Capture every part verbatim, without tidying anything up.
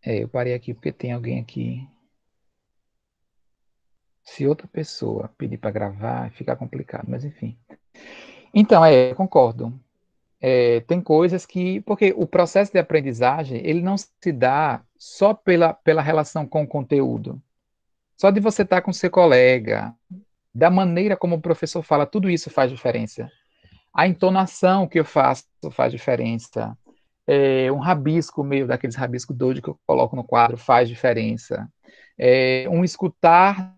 É, eu parei aqui porque tem alguém aqui. Se outra pessoa pedir para gravar, fica complicado, mas enfim. Então, é, eu concordo. É, tem coisas que, porque o processo de aprendizagem, ele não se dá só pela, pela relação com o conteúdo. Só de você estar com seu colega, da maneira como o professor fala, tudo isso faz diferença. A entonação que eu faço faz diferença. É, um rabisco meio daqueles rabiscos doidos que eu coloco no quadro faz diferença. É, um escutar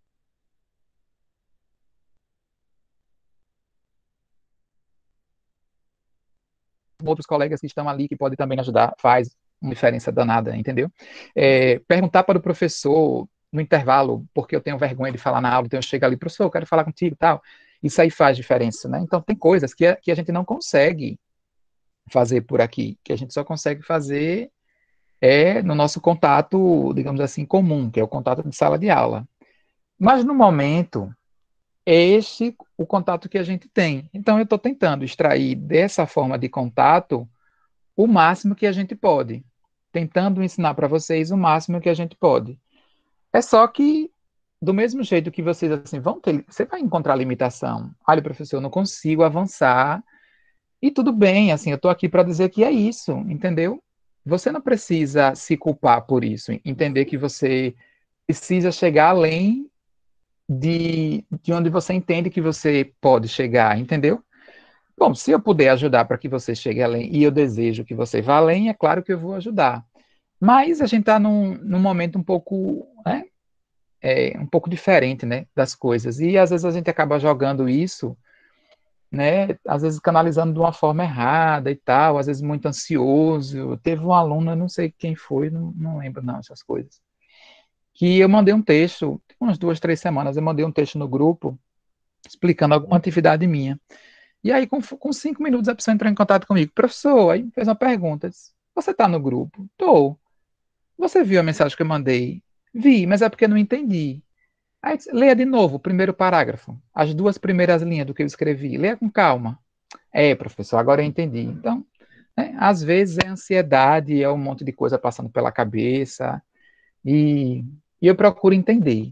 outros colegas que estão ali, que podem também ajudar, faz uma diferença danada, entendeu? É, perguntar para o professor no intervalo, porque eu tenho vergonha de falar na aula, então eu chego ali, professor, eu quero falar contigo e tal. Isso aí faz diferença, né? Então tem coisas que a, que a gente não consegue fazer por aqui, que a gente só consegue fazer é no nosso contato, digamos assim, comum, que é o contato de sala de aula. Mas no momento, é este o contato que a gente tem. Então eu estou tentando extrair dessa forma de contato o máximo que a gente pode, tentando ensinar para vocês o máximo que a gente pode. É só que, do mesmo jeito que vocês assim vão ter, você vai encontrar limitação. Olha, professor, eu não consigo avançar. E tudo bem, assim, eu estou aqui para dizer que é isso, entendeu? Você não precisa se culpar por isso, entender que você precisa chegar além de, de onde você entende que você pode chegar, entendeu? Bom, se eu puder ajudar para que você chegue além, e eu desejo que você vá além, é claro que eu vou ajudar. Mas a gente está num, num momento um pouco, né, é, um pouco diferente, né, das coisas. E às vezes a gente acaba jogando isso, né, às vezes canalizando de uma forma errada e tal, às vezes muito ansioso. Teve um aluno, eu não sei quem foi, não, não lembro não, essas coisas, que eu mandei um texto, tem umas duas, três semanas, eu mandei um texto no grupo explicando alguma atividade minha. E aí, com, com cinco minutos, a pessoa entrou em contato comigo. Professor, aí fez uma pergunta. Disse, você está no grupo? Estou. Você viu a mensagem que eu mandei? Vi, mas é porque eu não entendi. Aí, disse, leia de novo o primeiro parágrafo, as duas primeiras linhas do que eu escrevi. Leia com calma. É, professor, agora eu entendi. Então, né, às vezes é ansiedade, é um monte de coisa passando pela cabeça, e, e eu procuro entender.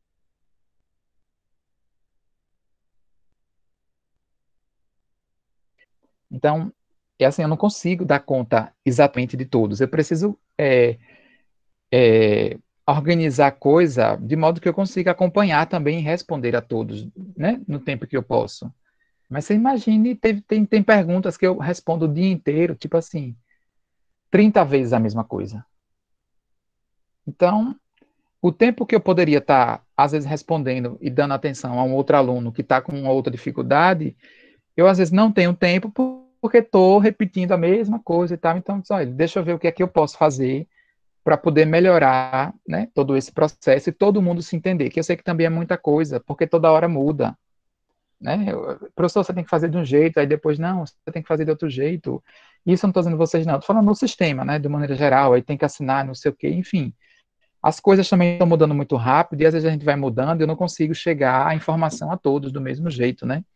Então, é assim, eu não consigo dar conta exatamente de todos. Eu preciso é, é, organizar a coisa de modo que eu consiga acompanhar também e responder a todos, né, no tempo que eu posso. Mas você imagine, teve- tem, tem perguntas que eu respondo o dia inteiro, tipo assim, trinta vezes a mesma coisa. Então, o tempo que eu poderia estar, às vezes, respondendo e dando atenção a um outro aluno que está com uma outra dificuldade, eu, às vezes, não tenho tempo por- porque estou repetindo a mesma coisa e tal. Então, olha, deixa eu ver o que é que eu posso fazer para poder melhorar, né, todo esse processo e todo mundo se entender, que eu sei que também é muita coisa, porque toda hora muda, né? Eu, professor, você tem que fazer de um jeito, aí depois, não, você tem que fazer de outro jeito. Isso eu não estou dizendo vocês, não, estou falando no sistema, né, de maneira geral, aí tem que assinar, não sei o quê, enfim. As coisas também estão mudando muito rápido e às vezes a gente vai mudando e eu não consigo chegar à informação a todos do mesmo jeito, né?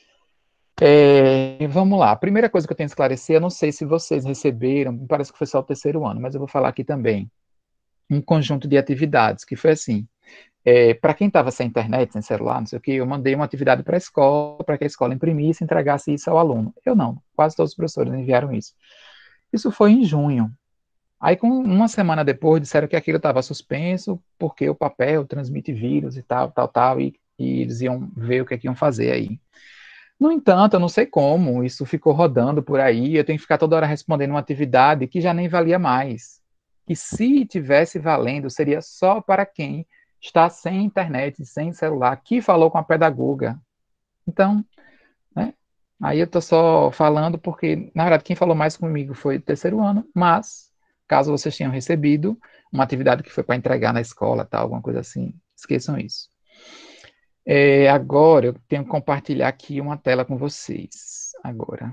É, vamos lá. A primeira coisa que eu tenho que esclarecer, eu não sei se vocês receberam, me parece que foi só o terceiro ano, mas eu vou falar aqui também um conjunto de atividades, que foi assim, é, para quem estava sem internet, sem celular, não sei o que, eu mandei uma atividade para a escola, para que a escola imprimisse e entregasse isso ao aluno. Eu não, quase todos os professores enviaram isso. Isso foi em junho. Aí, com uma semana depois, disseram que aquilo estava suspenso, porque o papel transmite vírus e tal, tal, tal, e, e eles iam ver o que, é que iam fazer aí. No entanto, eu não sei como, isso ficou rodando por aí, eu tenho que ficar toda hora respondendo uma atividade que já nem valia mais. Que se tivesse valendo, seria só para quem está sem internet, sem celular, que falou com a pedagoga. Então, né, aí eu estou só falando porque, na verdade, quem falou mais comigo foi o terceiro ano, mas, caso vocês tenham recebido uma atividade que foi para entregar na escola, tal, alguma coisa assim, esqueçam isso. É, agora eu tenho que compartilhar aqui uma tela com vocês. Agora,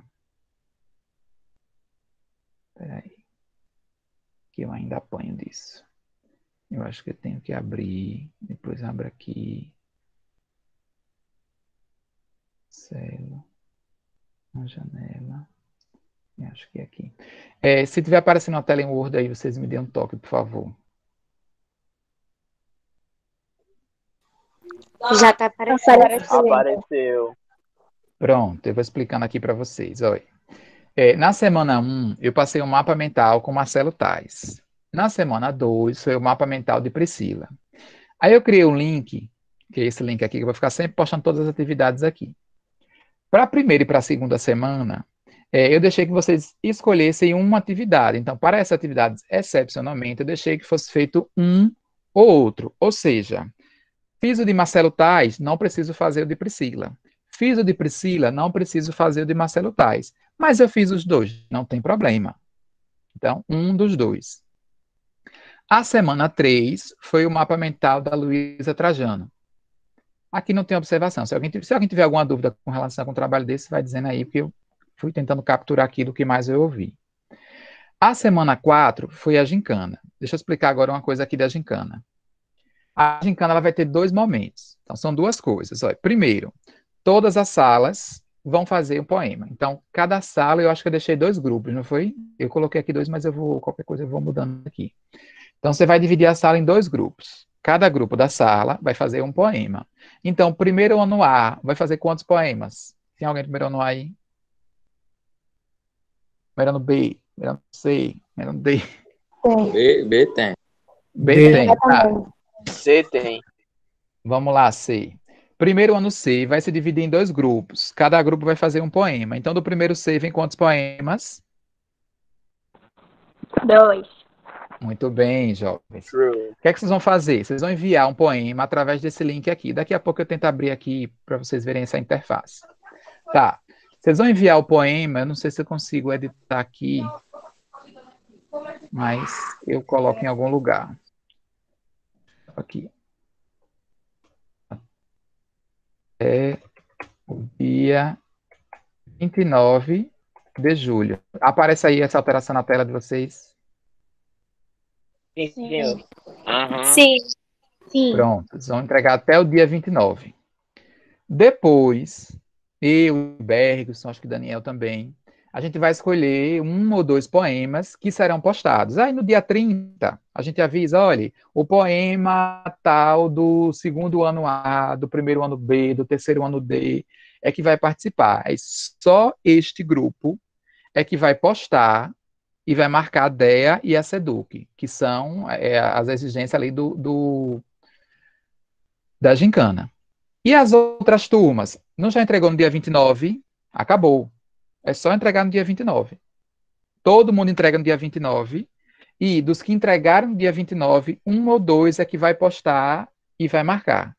peraí, que eu ainda apanho disso. Eu acho que eu tenho que abrir, depois abro aqui, célula, uma janela. Acho que é aqui. É, se tiver aparecendo uma tela em Word aí, vocês me dêem um toque, por favor. Já tá aparecendo. Apareceu. Pronto, eu vou explicando aqui para vocês. Olha. É, na semana um, eu passei um mapa mental com Marcelo Tais. Na semana dois, foi o mapa mental de Priscila. Aí eu criei um link, que é esse link aqui, que eu vou ficar sempre postando todas as atividades aqui. Para a primeira e para a segunda semana, é, eu deixei que vocês escolhessem uma atividade. Então, para essa atividade, excepcionalmente, eu deixei que fosse feito um ou outro. Ou seja, fiz o de Marcelo Tais, não preciso fazer o de Priscila. Fiz o de Priscila, não preciso fazer o de Marcelo Tais. Mas eu fiz os dois, não tem problema. Então, um dos dois. A semana três foi o mapa mental da Luísa Trajano. Aqui não tem observação. Se alguém, se alguém tiver alguma dúvida com relação com um trabalho desse, vai dizendo aí, porque eu fui tentando capturar aquilo que mais eu ouvi. A semana quatro foi a gincana. Deixa eu explicar agora uma coisa aqui da gincana. A gincana ela vai ter dois momentos. Então, são duas coisas. Olha, primeiro, todas as salas vão fazer um poema. Então, cada sala, eu acho que eu deixei dois grupos, não foi? Eu coloquei aqui dois, mas eu vou, qualquer coisa eu vou mudando aqui. Então, você vai dividir a sala em dois grupos. Cada grupo da sala vai fazer um poema. Então, primeiro ano A vai fazer quantos poemas? Tem alguém primeiro ano A aí? Primeiro ano B, primeiro ano C, primeiro ano D. B, B tem. B, B. tem. Tá. C tem. Vamos lá, C. Primeiro ano C vai se dividir em dois grupos. Cada grupo vai fazer um poema. Então, do primeiro C vem quantos poemas? Dois. Muito bem, jovens. True. O que é que vocês vão fazer? Vocês vão enviar um poema através desse link aqui. Daqui a pouco eu tento abrir aqui para vocês verem essa interface. Tá. Vocês vão enviar o poema. Eu não sei se eu consigo editar aqui, mas eu coloco em algum lugar. Aqui. É o dia vinte e nove de julho. Aparece aí essa alteração na tela de vocês? Sim, senhor. Aham. Sim. Sim. Pronto, eles vão entregar até o dia vinte e nove. Depois, eu, o Bergson, acho que o Daniel também, a gente vai escolher um ou dois poemas que serão postados. Aí no dia trinta, a gente avisa, olha, o poema tal do segundo ano A, do primeiro ano B, do terceiro ano D, é que vai participar. Aí só este grupo é que vai postar e vai marcar a D E A e a SEDUC, que são é, as exigências ali do, do da gincana. E as outras turmas? Não já entregou no dia vinte e nove? Acabou. É só entregar no dia vinte e nove. Todo mundo entrega no dia vinte e nove. E dos que entregaram no dia vinte e nove, um ou dois é que vai postar e vai marcar.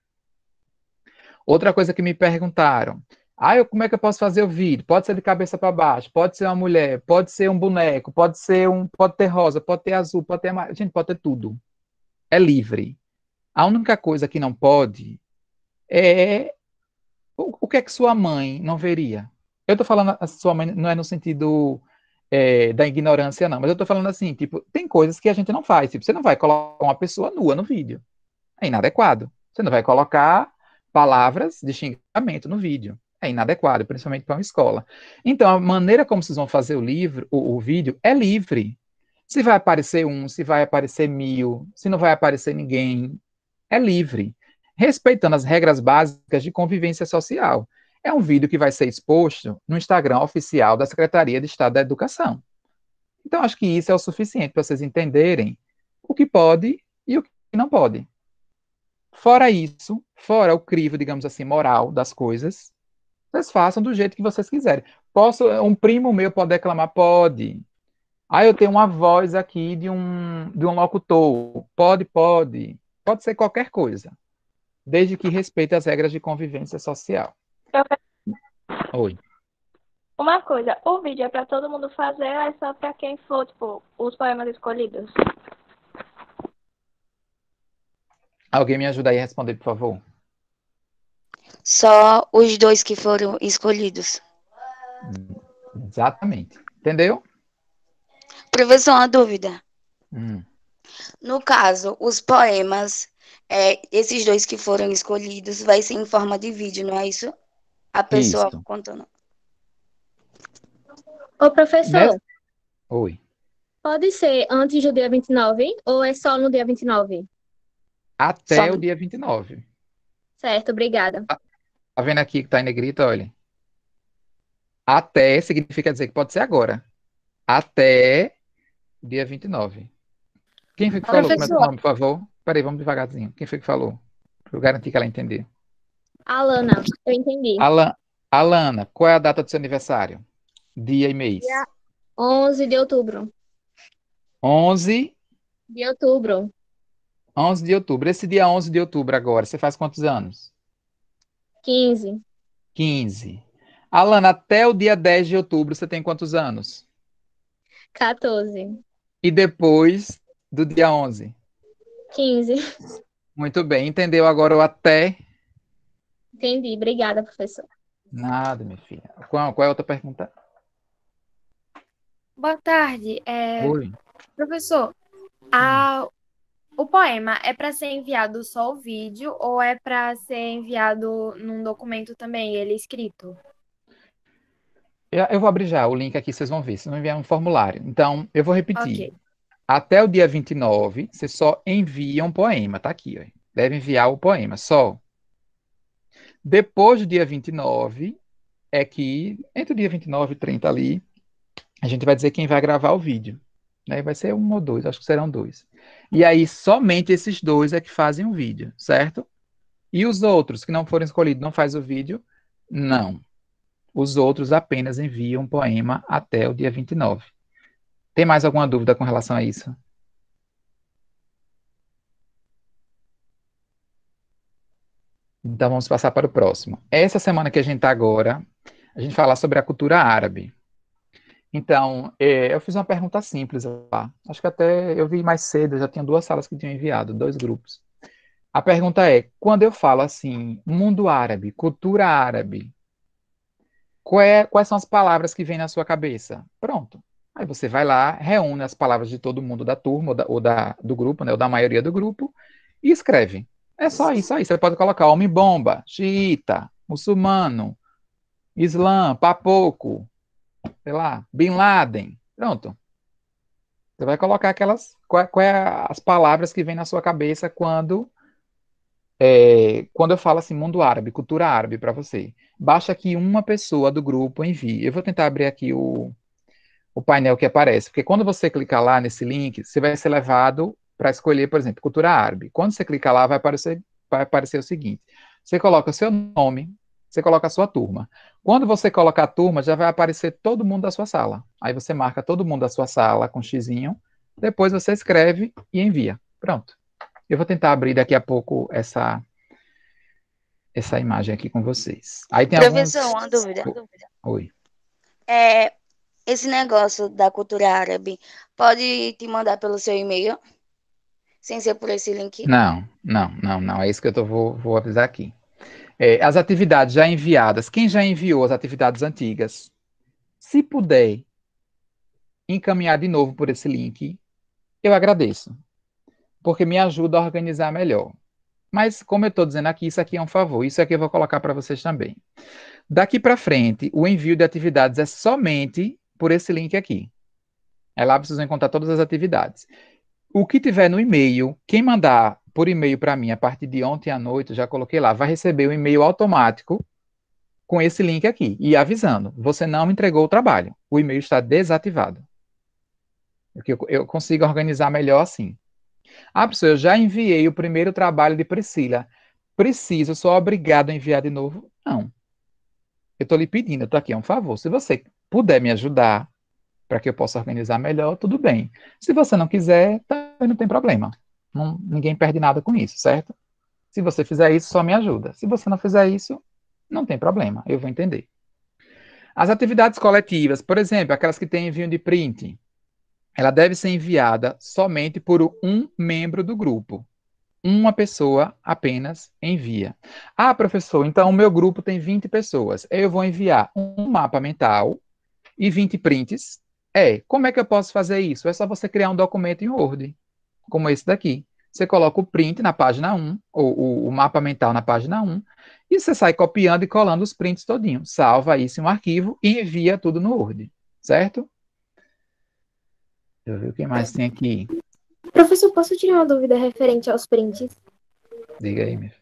Outra coisa que me perguntaram. Ah, eu, como é que eu posso fazer o vídeo? Pode ser de cabeça para baixo, pode ser uma mulher, pode ser um boneco, pode ser um, pode ter rosa, pode ter azul, pode ter amarelo. Gente, pode ter tudo. É livre. A única coisa que não pode é o, o que é que sua mãe não veria. Eu estou falando a sua mãe não é no sentido é, da ignorância, não, mas eu estou falando assim, tipo, tem coisas que a gente não faz. Tipo, você não vai colocar uma pessoa nua no vídeo. É inadequado. Você não vai colocar palavras de xingamento no vídeo. É inadequado, principalmente para uma escola. Então, a maneira como vocês vão fazer o livro, o, o vídeo, é livre. Se vai aparecer um, se vai aparecer mil, se não vai aparecer ninguém, é livre. Respeitando as regras básicas de convivência social. É um vídeo que vai ser exposto no Instagram oficial da Secretaria de Estado da Educação. Então, acho que isso é o suficiente para vocês entenderem o que pode e o que não pode. Fora isso, fora o crivo, digamos assim, moral das coisas, vocês façam do jeito que vocês quiserem. Posso, um primo meu pode declamar? Pode. Ah, eu tenho uma voz aqui de um, de um locutor. Pode, pode. Pode ser qualquer coisa. Desde que respeite as regras de convivência social. Oi. Uma coisa, o vídeo é para todo mundo fazer ou é só para quem for, tipo, os poemas escolhidos? Alguém me ajuda aí a responder, por favor? Só os dois que foram escolhidos. Exatamente. Entendeu? Professor, uma dúvida. Hum. No caso, os poemas, é, esses dois que foram escolhidos, vai ser em forma de vídeo, não é isso? A pessoa Isso. contando. Ô, professor, Nessa... Oi. pode ser antes do dia vinte e nove ou é só no dia vinte e nove? Só Até o no- dia vinte e nove. Certo, obrigada. Tá, tá vendo aqui que tá em negrito, olha. Até significa dizer que pode ser agora. Até dia vinte e nove. Quem foi que falou? Como é teu Professor, nome, por favor? Peraí, vamos devagarzinho. Quem foi que falou? Para eu garantir que ela entendeu. Alana, eu entendi. Alan... Alana, qual é a data do seu aniversário? Dia e mês. Dia onze de outubro. onze, De outubro. onze de outubro. Esse dia onze de outubro agora, você faz quantos anos? quinze. quinze. Alana, até o dia dez de outubro, você tem quantos anos? quatorze. E depois do dia onze? quinze. Muito bem. Entendeu agora o até? Entendi. Obrigada, professor. Nada, minha filha. Qual, qual é a outra pergunta? boa tarde. É, Oi. professor, a, o poema é para ser enviado só o vídeo ou é para ser enviado num documento também, ele escrito? Eu, eu vou abrir já o link aqui, vocês vão ver. Vocês vão enviar um formulário. Então, eu vou repetir. Ok. Até o dia vinte e nove, você só envia um poema. Tá aqui, ó. Deve enviar o poema, só. Depois do dia vinte e nove, é que, entre o dia vinte e nove e trinta ali, a gente vai dizer quem vai gravar o vídeo. Né? Vai ser um ou dois, acho que serão dois. E aí, somente esses dois é que fazem o vídeo, certo? E os outros que não foram escolhidos não faz o vídeo? Não. Os outros apenas enviam o poema até o dia vinte e nove. Tem mais alguma dúvida com relação a isso? Então vamos passar para o próximo. Essa semana que a gente está agora, a gente fala sobre a cultura árabe. Então, eh, eu fiz uma pergunta simples lá. Acho que até eu vi mais cedo, já tinha duas salas que tinham enviado, dois grupos. A pergunta é: quando eu falo assim, mundo árabe, cultura árabe, qual é- quais são as palavras que vêm na sua cabeça? Pronto. Aí você vai lá, reúne as palavras de todo mundo da turma, ou, da, ou da- do grupo, né, ou da maioria do grupo, e escreve. É só isso aí. Você pode colocar homem-bomba, xiita, muçulmano, islã, papoco, sei lá, Bin Laden. Pronto. Você vai colocar aquelas. Qual, qual é as palavras que vêm na sua cabeça quando, é, quando eu falo assim, mundo árabe, cultura árabe para você. Basta que uma pessoa do grupo envie. Eu vou tentar abrir aqui o, o painel que aparece, porque quando você clicar lá nesse link, você vai ser levado para escolher, por exemplo, cultura árabe. Quando você clicar lá, vai aparecer, vai aparecer o seguinte: você coloca o seu nome, você coloca a sua turma. Quando você colocar a turma, já vai aparecer todo mundo da sua sala. Aí você marca todo mundo da sua sala com xizinho, depois você escreve e envia. Pronto. Eu vou tentar abrir daqui a pouco essa, essa imagem aqui com vocês. Aí tem alguns. Professor, uma dúvida. Oi. É, esse negócio da cultura árabe pode te mandar pelo seu e-mail, sem ser por esse link? Não, não, não, não. É isso que eu tô, vou, vou avisar aqui. É, as atividades já enviadas, quem já enviou as atividades antigas, se puder encaminhar de novo por esse link, eu agradeço, porque me ajuda a organizar melhor. Mas, como eu estou dizendo aqui, isso aqui é um favor, isso aqui eu vou colocar para vocês também. Daqui para frente, o envio de atividades é somente por esse link aqui. É lá que vocês vão encontrar todas as atividades. O que tiver no e-mail, quem mandar por e-mail para mim a partir de ontem à noite, eu já coloquei lá, vai receber o e-mail automático com esse link aqui e avisando: você não entregou o trabalho, o e-mail está desativado. Porque eu, eu consigo organizar melhor assim. Ah, professor, eu já enviei o primeiro trabalho de Priscila. Preciso, sou obrigado a enviar de novo? Não. Eu estou lhe pedindo, eu estou aqui, é um favor. Se você puder me ajudar para que eu possa organizar melhor, tudo bem. Se você não quiser, também não tem problema. Não, ninguém perde nada com isso, certo? Se você fizer isso, só me ajuda. Se você não fizer isso, não tem problema, eu vou entender. As atividades coletivas, por exemplo, aquelas que têm envio de print, ela deve ser enviada somente por um membro do grupo. Uma pessoa apenas envia. Ah, professor, então o meu grupo tem vinte pessoas. Eu vou enviar um mapa mental e vinte prints. É, como é que eu posso fazer isso? É só você criar um documento em Word, como esse daqui. Você coloca o print na página um, ou o, o mapa mental na página um, e você sai copiando e colando os prints todinho. Salva isso em um arquivo e envia tudo no Word. certo? Deixa eu ver o que mais tem aqui. Professor, posso tirar uma dúvida referente aos prints? Diga aí, meu filho.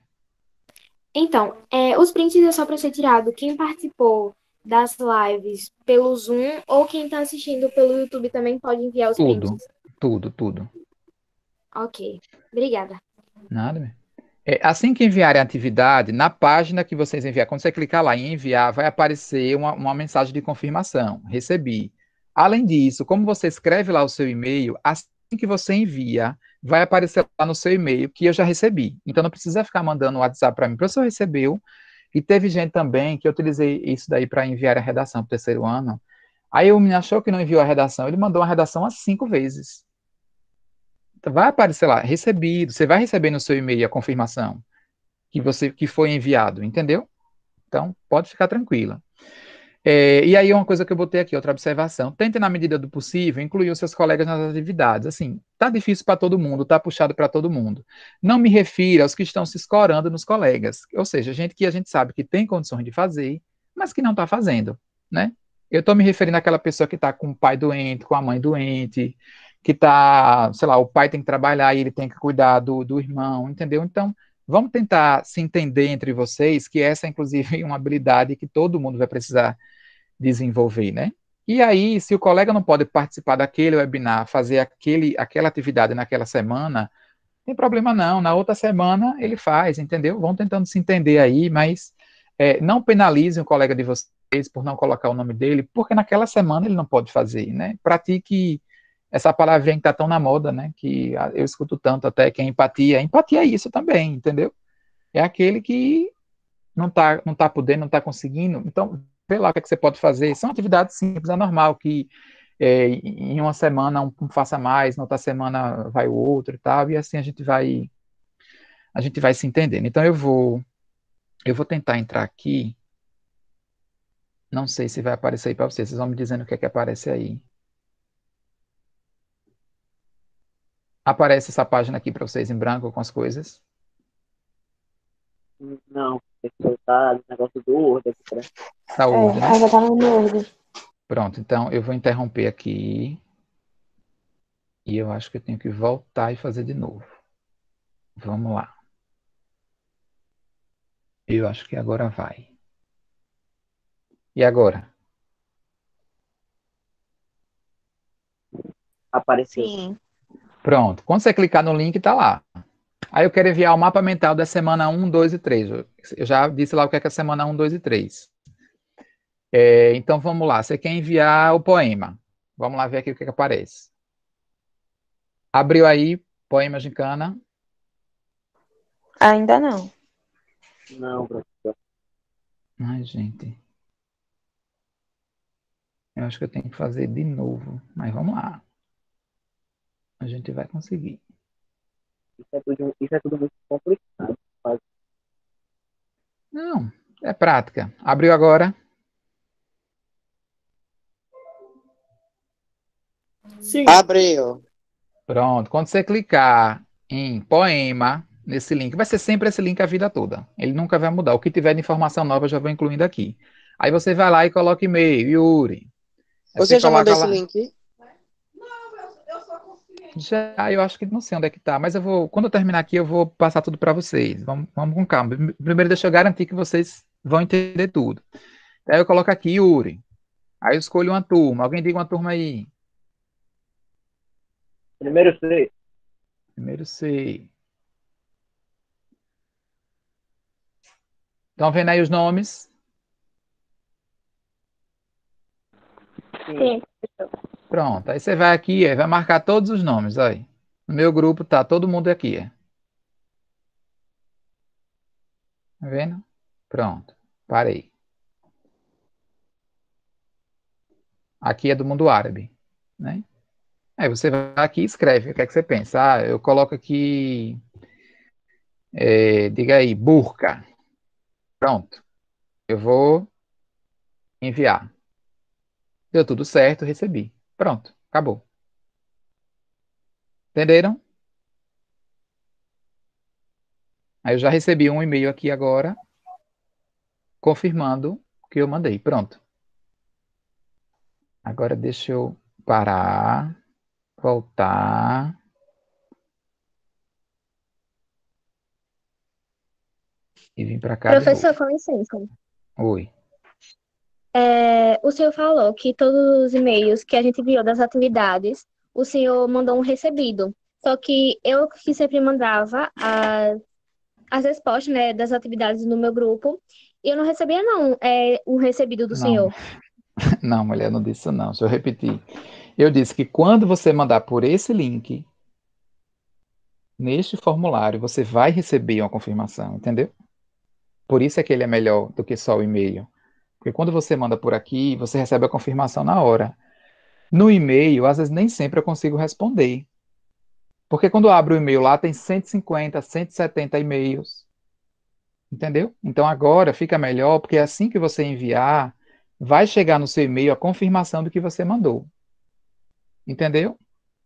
Então, é, os prints é só para ser tirado quem participou das lives pelo Zoom ou quem está assistindo pelo YouTube também pode enviar os Tudo, prints. tudo, tudo. Ok, obrigada. Nada, meu. É, assim que enviarem a atividade, na página que vocês enviarem, quando você clicar lá em enviar, vai aparecer uma, uma mensagem de confirmação. Recebi. Além disso, como você escreve lá o seu e-mail, assim que você envia, vai aparecer lá no seu e-mail que eu já recebi. Então não precisa ficar mandando um WhatsApp para mim. O professor recebeu. E teve gente também que eu utilizei isso daí para enviar a redação para o terceiro ano. Aí o menino achou que não enviou a redação, ele mandou a redação as cinco vezes. Então, vai aparecer lá, recebido, você vai receber no seu e-mail a confirmação que você que foi enviado, entendeu? Então, pode ficar tranquila. É, e aí, uma coisa que eu botei aqui, outra observação. Tente, na medida do possível, incluir os seus colegas nas atividades. Assim, tá difícil para todo mundo, tá puxado para todo mundo. Não me refiro aos que estão se escorando nos colegas, ou seja, gente que a gente sabe que tem condições de fazer, mas que não está fazendo, né? Eu estou me referindo àquela pessoa que está com o pai doente, com a mãe doente, que está, sei lá, o pai tem que trabalhar e ele tem que cuidar do, do irmão, entendeu? Então, vamos tentar se entender entre vocês, que essa, inclusive, é uma habilidade que todo mundo vai precisar desenvolver, né? E aí, se o colega não pode participar daquele webinar, fazer aquele, aquela atividade naquela semana, não tem problema não, na outra semana ele faz, entendeu? Vão tentando se entender aí, mas é, não penalizem o colega de vocês por não colocar o nome dele, porque naquela semana ele não pode fazer, né? Pratique essa palavrinha que está tão na moda, né? Que eu escuto tanto até, que é empatia. Empatia é isso também, entendeu? É aquele que não está não tá podendo, não está conseguindo, então vê lá o que, é que você pode fazer. São atividades simples, é normal que é, em uma semana um, um faça mais, na outra semana vai o outro e tal, e assim a gente vai a gente vai se entendendo. Então eu vou eu vou tentar entrar aqui, não sei se vai aparecer aí para vocês, vocês vão me dizendo o que é que aparece aí. Aparece essa página aqui para vocês em branco com as coisas? Não, porque tá no negócio do Word aqui, né? Tá Word, É, né? ainda tá no Word. Pronto, então eu vou interromper aqui e eu acho que eu tenho que voltar e fazer de novo. Vamos lá. Eu acho que agora vai. E agora? Apareceu. Sim. Pronto. Quando você clicar no link, tá lá. Aí eu quero enviar o mapa mental da semana um, dois e três. Eu já disse lá o que é, que é a semana um, dois e três. É, então vamos lá. Você quer enviar o poema. Vamos lá ver aqui o que, é que aparece. Abriu aí, poema gincana. Ainda não. Não, professor. Ai, gente. Eu acho que eu tenho que fazer de novo. Mas vamos lá. A gente vai conseguir. Isso é tudo, isso é tudo muito complicado. Mas Não, é prática. Abriu agora. Sim. abriu. Pronto. Quando você clicar em poema, nesse link, vai ser sempre esse link a vida toda. Ele nunca vai mudar. O que tiver de informação nova, eu já vou incluindo aqui. Aí você vai lá e coloca e-mail, Yuri. Aí Você já mandou coloca esse lá. link? Já, eu acho que não sei onde é que tá, mas eu vou, quando eu terminar aqui, eu vou passar tudo para vocês. Vamos, vamos com calma. Primeiro, deixa eu garantir que vocês vão entender tudo. Aí eu coloco aqui, Yuri. Aí eu escolho uma turma. Alguém diga uma turma aí. Primeiro C. Primeiro C. Estão vendo aí os nomes? Sim, professor. Pronto. Aí você vai aqui, é, vai marcar todos os nomes. Aí. No meu grupo tá todo mundo aqui. É. Tá vendo? Pronto. Parei. Aqui é do mundo árabe, né? Aí você vai aqui e escreve o que é que você pensa. Ah, eu coloco aqui, é, diga aí, burca. Pronto. Eu vou enviar. Deu tudo certo, recebi. Pronto, acabou. Entenderam? Aí eu já recebi um e-mail aqui agora, confirmando o que eu mandei. Pronto. Agora deixa eu parar, voltar e vir para cá de novo. Professor, com licença. Oi. É, o senhor falou que todos os e-mails que a gente enviou das atividades, o senhor mandou um recebido. Só que eu que sempre mandava as, as respostas, né, das atividades no meu grupo, e eu não recebia, não, é, um recebido do Não, senhor. não, mulher, não disse isso não. Deixa eu repetir. Eu disse que quando você mandar por esse link, neste formulário, você vai receber uma confirmação, entendeu? Por isso é que ele é melhor do que só o e-mail. Porque quando você manda por aqui, você recebe a confirmação na hora. No e-mail, às vezes nem sempre eu consigo responder. Porque quando eu abro o e-mail lá, tem cento e cinquenta, cento e setenta e-mails. Entendeu? Então agora fica melhor, porque assim que você enviar, vai chegar no seu e-mail a confirmação do que você mandou. Entendeu?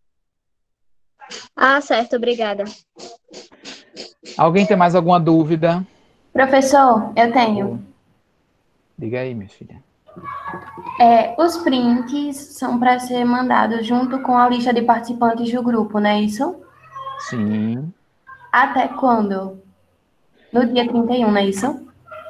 Ah, certo, obrigada. Alguém tem mais alguma dúvida? Professor, eu tenho. Ou- Diga aí, minha filha. É, os prints são para ser mandados junto com a lista de participantes do grupo, não é isso? Sim. Até quando? No dia trinta e um, não é isso?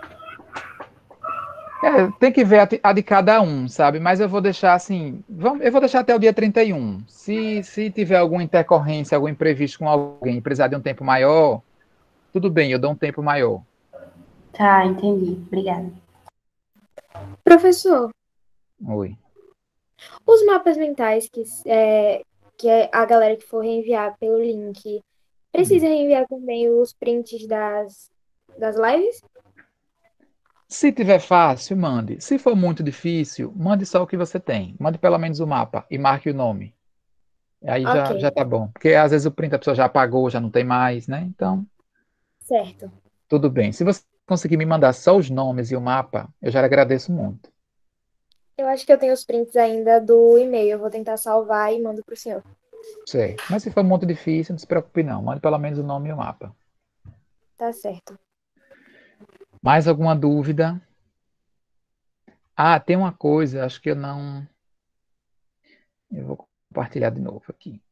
É, tem que ver a, ti- a de cada um, sabe? Mas eu vou deixar assim, vamos, eu vou deixar até o dia trinta e um. Se, se tiver alguma intercorrência, algum imprevisto com alguém, e precisar de um tempo maior, tudo bem, eu dou um tempo maior. Tá, entendi. Obrigada. Professor, Oi. os mapas mentais que, é, que é a galera que for reenviar pelo link, precisa reenviar também os prints das, das lives? Se tiver fácil, mande. Se for muito difícil, mande só o que você tem. Mande pelo menos o mapa e marque o nome. Aí já, Ok, já tá bom. Porque às vezes o print a pessoa já apagou, já não tem mais, né? Então, certo. tudo bem. Se você conseguir me mandar só os nomes e o mapa, eu já agradeço muito. Eu acho que eu tenho os prints ainda do e-mail. Eu vou tentar salvar e mando pro senhor. Certo. Mas se for muito difícil, não se preocupe não. Mande pelo menos o nome e o mapa. Tá certo. Mais alguma dúvida? Ah, tem uma coisa, acho que eu não. Eu vou compartilhar de novo aqui.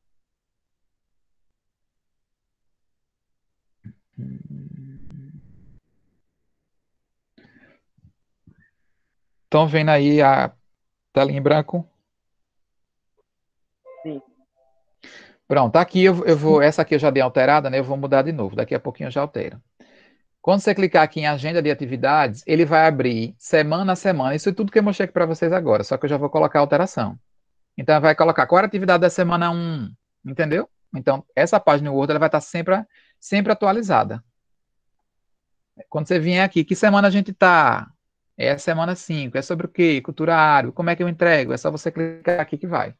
Estão vendo aí a telinha em branco? Sim. Pronto, aqui eu, eu vou. Essa aqui eu já dei alterada, né? Eu vou mudar de novo. Daqui a pouquinho eu já altero. Quando você clicar aqui em agenda de atividades, ele vai abrir semana a semana. Isso é tudo que eu mostrei aqui para vocês agora, só que eu já vou colocar a alteração. Então vai colocar qual era a atividade da semana um, entendeu? Então essa página Word ela vai estar sempre, sempre atualizada. Quando você vier aqui, que semana a gente está? É a semana cinco, é sobre o quê? Culturário, como é que eu entrego? É só você clicar aqui que vai.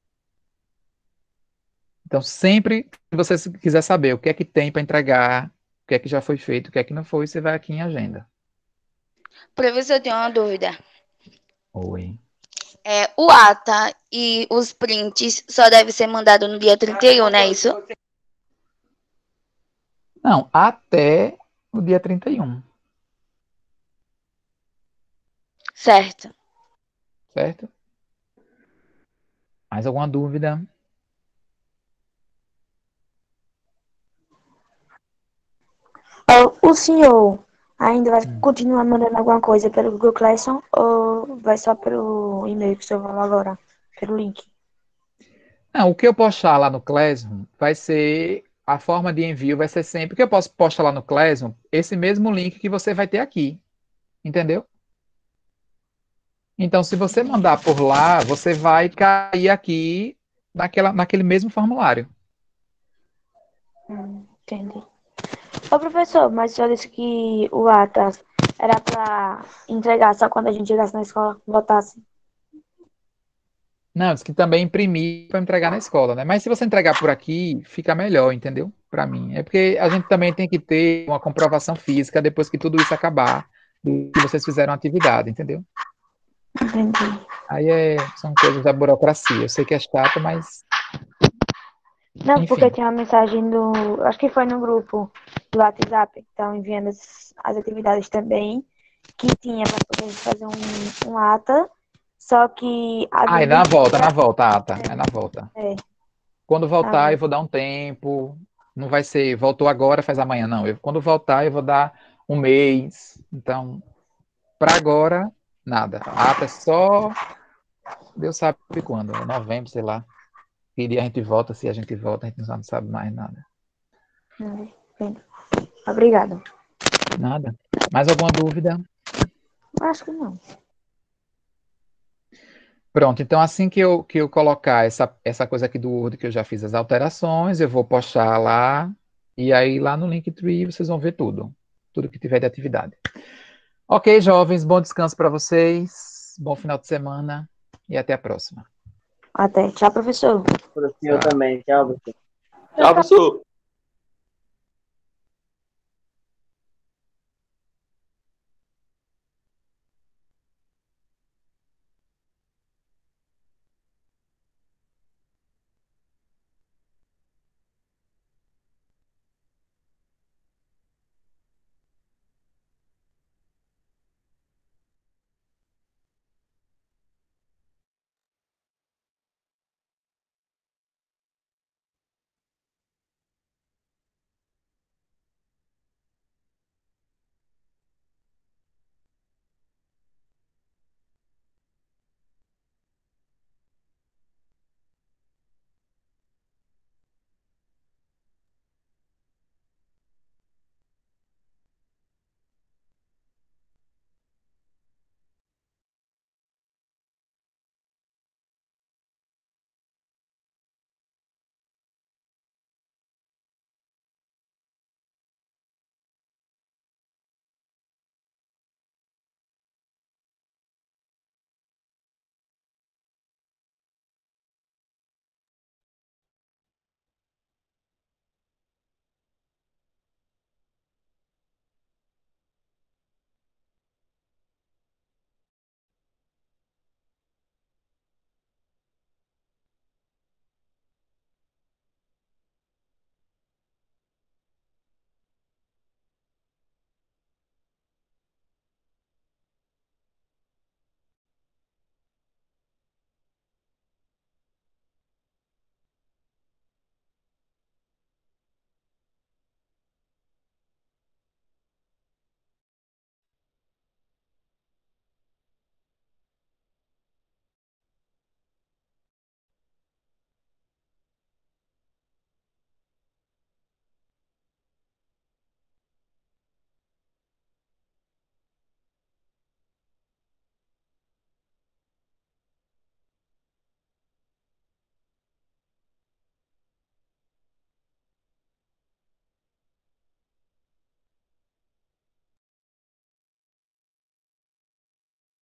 Então sempre que você quiser saber o que é que tem para entregar, o que é que já foi feito, o que é que não foi, você vai aqui em agenda. Professor, eu tenho uma dúvida. Oi. É, o ata e os prints só deve ser mandado no dia trinta e um, não é isso? Não, até o dia trinta e um, Certo. certo? Mais alguma dúvida? Ó, o senhor ainda vai Hum. continuar mandando alguma coisa pelo Google Classroom ou vai só pelo e-mail que o senhor falou agora? Pelo link? Não, o que eu postar lá no Classroom vai ser, a forma de envio vai ser sempre, o que eu posso postar lá no Classroom, esse mesmo link que você vai ter aqui, entendeu? Então, se você mandar por lá, você vai cair aqui naquela, naquele mesmo formulário. Hum, entendi. Ô, professor, mas o senhor disse que o Atas era pra entregar só quando a gente chegasse na escola, voltasse. Não, diz que também imprimir para entregar na escola, né? Mas se você entregar por aqui, fica melhor, entendeu? Para mim. É porque a gente também tem que ter uma comprovação física depois que tudo isso acabar, do que vocês fizeram a atividade, entendeu? Entendi. Aí é, são coisas da burocracia. Eu sei que é chato, mas Não, porque enfim. tinha uma mensagem do. Acho que foi no grupo do WhatsApp, que estavam enviando as, as atividades também, que tinha para poder fazer um, um ata Só que a Ah, é na dúvida volta, na é, volta, ah, tá. É na volta. é, Quando tá voltar, eu bom. vou dar um tempo. Não vai ser, voltou agora, faz amanhã, não. Eu, quando voltar, eu vou dar um mês. Então, para agora, nada. A ata é só, Deus sabe quando, é novembro, sei lá. Que dia a gente volta, se a gente volta, a gente não sabe mais nada. Hum, bem, Obrigada. Nada. Mais alguma dúvida? Acho que não. Pronto, então assim que eu, que eu colocar essa, essa coisa aqui do Word, que eu já fiz as alterações, eu vou postar lá, e aí lá no Linktree vocês vão ver tudo, tudo que tiver de atividade. Ok, jovens, bom descanso para vocês, bom final de semana, e até a próxima. Até. Tchau, professor. Por assim eu Tchau. também. Tchau, professor. Tchau, professor.